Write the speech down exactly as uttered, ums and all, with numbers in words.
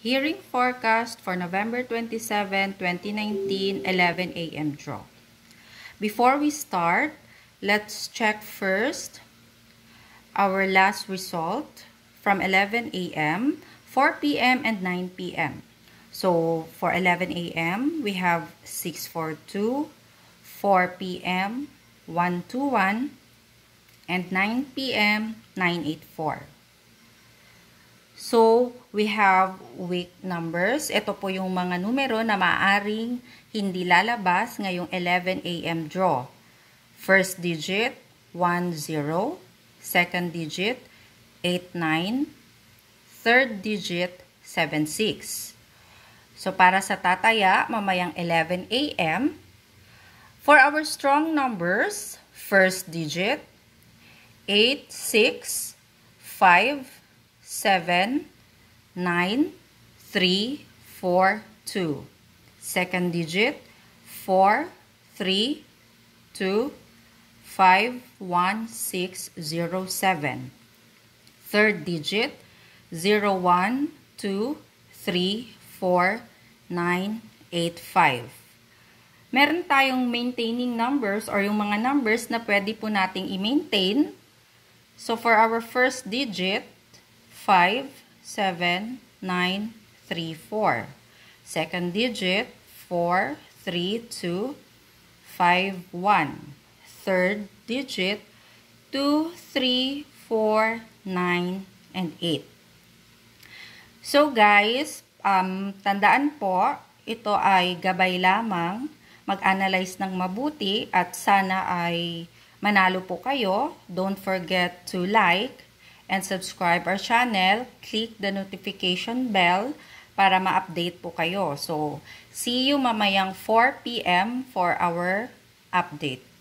Hearing forecast for November twenty-seventh, twenty nineteen, eleven A M draw. Before we start, let's check first our last result from eleven A M, four P M, and nine P M So, for eleven A M, we have six forty-two, four P M, one twenty-one, and nine P M, nine eighty-four. So, we have weak numbers. Ito po yung mga numero na maaaring hindi lalabas ngayong eleven A M draw. First digit, one zero. Second digit, eight nine. Third digit, seven six. So, para sa tataya, mamayang eleven A M. For our strong numbers, first digit, eight six, five, seven, nine, three, four, two. Second digit, four, three, two, five, one, six, zero, seven. Third digit, zero, one, two, three, four, nine, eight, five. Meron tayong maintaining numbers or yung mga numbers na pwede po nating i-maintain. So, for our first digit, five, seven, nine, three, four. Second digit, four, three, two, five, one. Third digit, two, three, four, nine, and eight. So guys, um, tandaan po, ito ay gabay lamang. Mag-analyze ng mabuti at sana ay manalo po kayo. Don't forget to like and subscribe our channel. Click the notification bell para ma-update po kayo. So, see you mamayang four P M for our update.